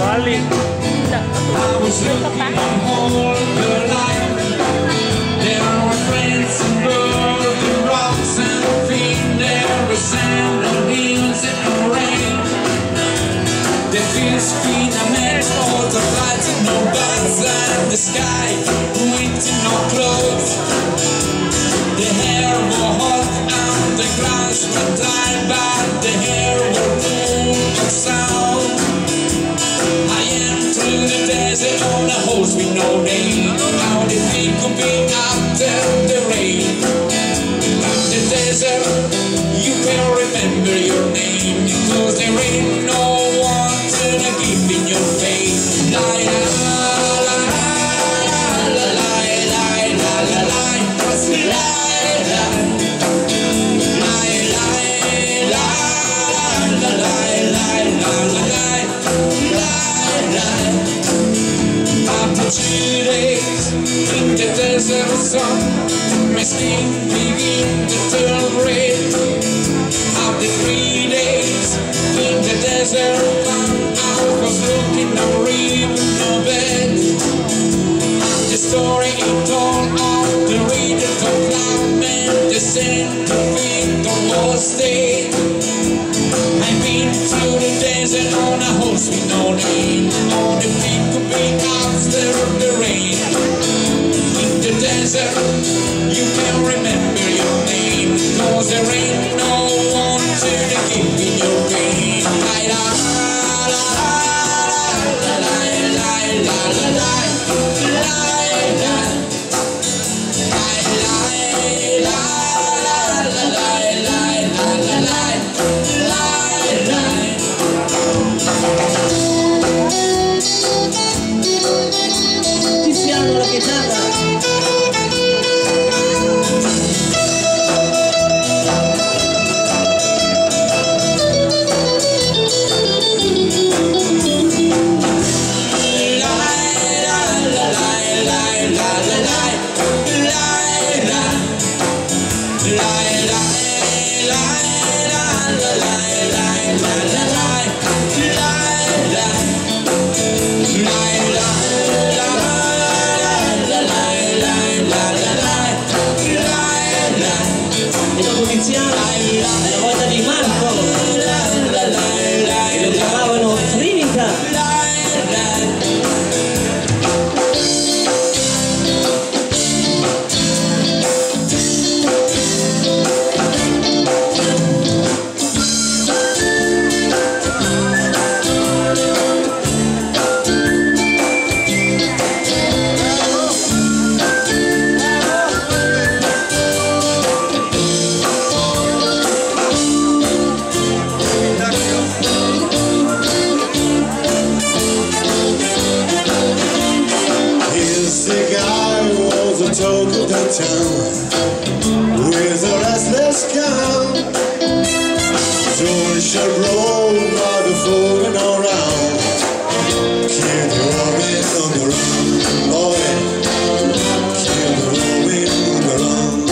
cavalli. The sky with no clothes. The hair were hot and the grass were dry, but the hair were full of sound. I am through the desert on a horse with no name. How the feet could be after the rain. In the desert you can remember your name, because there ain't no one to give in your face. After 2 days in the desert sun, my skin began to turn red. After 3 days in the desert sun, I was looking and reading no bed. The story it told of the reader of cloud and the centipede was dead. I've been through the desert on a horse with no name. On the peak could be after the rain. In the desert you can remember your name, cause there ain't no one to give in your pain. La la la la la la la la la. Ci siamo la chitarra. E dopo iniziamo la volta di Marco, che lo chiamavano Trinità. Talk of the town with a restless cow. So shall roll by the falling around. Kill the robin on the run, boy. Kill the robin on the run.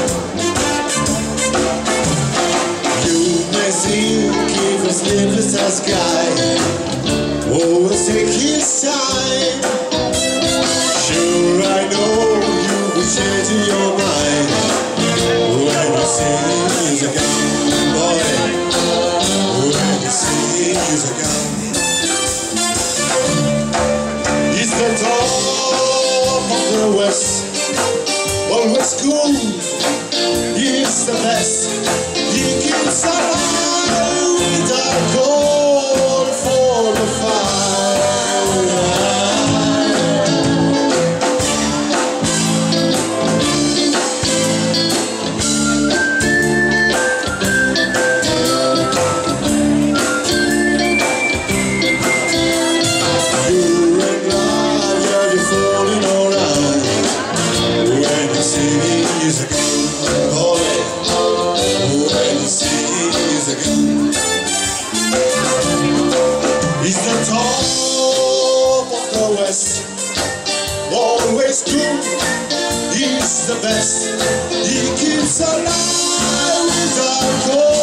You may see keep a sleepless sky. Always take his time. Sure I know change in your mind when you sing is a gun, boy. When you sing is a gun. It's the top of the west, always cool. He's the best. He keeps alive without call for the fire. He's the top of the west, always cool. He's the best. He keeps alive without cold.